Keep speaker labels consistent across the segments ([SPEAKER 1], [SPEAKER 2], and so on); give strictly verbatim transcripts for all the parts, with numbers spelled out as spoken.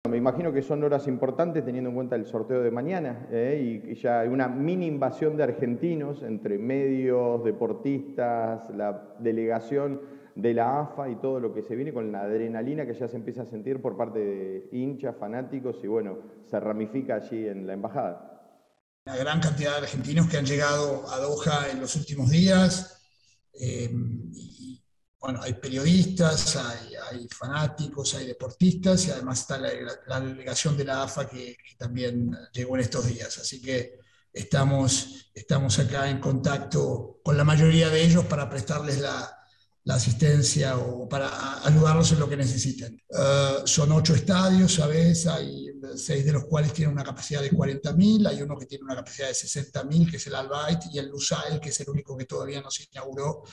[SPEAKER 1] Me imagino que son horas importantes teniendo en cuenta el sorteo de mañana ¿eh? y, y ya hay una mini invasión de argentinos entre medios, deportistas, la delegación de la A F A y todo lo que se viene con la adrenalina que ya se empieza a sentir por parte de hinchas, fanáticos y bueno, se ramifica allí en la embajada.
[SPEAKER 2] Una gran cantidad de argentinos que han llegado a Doha en los últimos días. Eh, y, bueno, hay periodistas, hay, hay, fanáticos, hay deportistas y además está la, la delegación de la A F A que, que también llegó en estos días. Así que estamos, estamos acá en contacto con la mayoría de ellos para prestarles la, la asistencia o para ayudarlos en lo que necesiten. Uh, son ocho estadios, ¿sabes? Hay seis de los cuales tienen una capacidad de cuarenta mil, hay uno que tiene una capacidad de sesenta mil, que es el Al Bayt, y el Lusail, que es el único que todavía no se inauguró,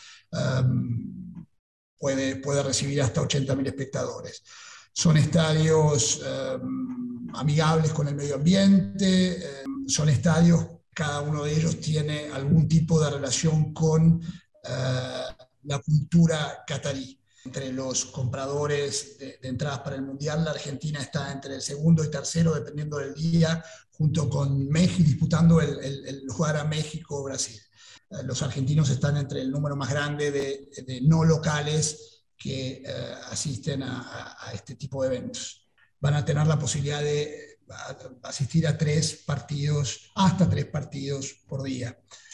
[SPEAKER 2] um, puede, puede recibir hasta ochenta mil espectadores. Son estadios um, amigables con el medio ambiente, um, son estadios, cada uno de ellos tiene algún tipo de relación con uh, la cultura catarí. Entre los compradores de, de entradas para el Mundial, la Argentina está entre el segundo y tercero, dependiendo del día, junto con México, disputando el, el, el jugar a México-Brasil. Eh, los argentinos están entre el número más grande de, de no locales que eh, asisten a, a, a este tipo de eventos. Van a tener la posibilidad de a, asistir a tres partidos, hasta tres partidos por día.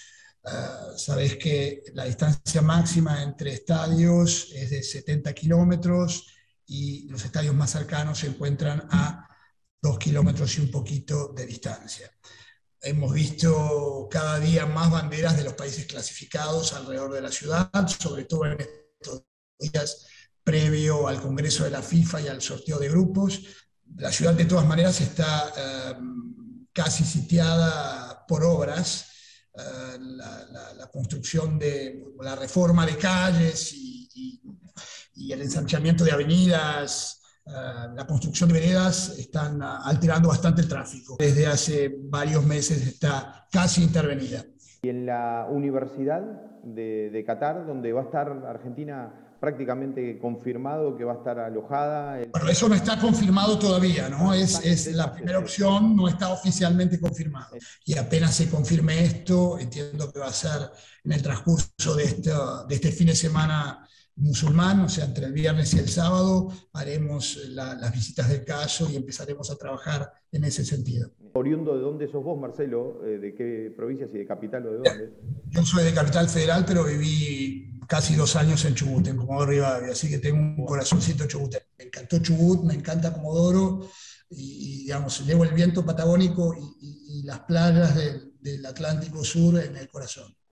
[SPEAKER 2] Uh, sabés que la distancia máxima entre estadios es de setenta kilómetros y los estadios más cercanos se encuentran a dos kilómetros y un poquito de distancia. Hemos visto cada día más banderas de los países clasificados alrededor de la ciudad, sobre todo en estos días previo al Congreso de la FIFA y al sorteo de grupos. La ciudad de todas maneras está uh, casi sitiada por obras. Uh, la, la, la construcción de la reforma de calles y, y, y el ensanchamiento de avenidas, uh, la construcción de veredas están uh, alterando bastante el tráfico. Desde hace varios meses está casi intervenida.
[SPEAKER 1] Y en la Universidad de, de Qatar, donde va a estar Argentina prácticamente confirmado que va a estar alojada. El...
[SPEAKER 2] Bueno, eso no está confirmado todavía, ¿no? Es, es la primera opción, no está oficialmente confirmado. Y apenas se confirme esto, entiendo que va a ser en el transcurso de este, de este fin de semana musulmán, o sea, entre el viernes y el sábado, haremos la, las visitas del caso y empezaremos a trabajar en ese sentido.
[SPEAKER 1] ¿Oriundo de dónde sos vos, Marcelo? ¿De qué provincias y de capital o de dónde?
[SPEAKER 2] Yo soy de Capital Federal, pero viví casi dos años en Chubut, en Comodoro Rivadavia, así que tengo un corazoncito chubutero. Me encantó Chubut, me encanta Comodoro, y, y digamos, llevo el viento patagónico y, y, y las playas del, del Atlántico Sur en el corazón.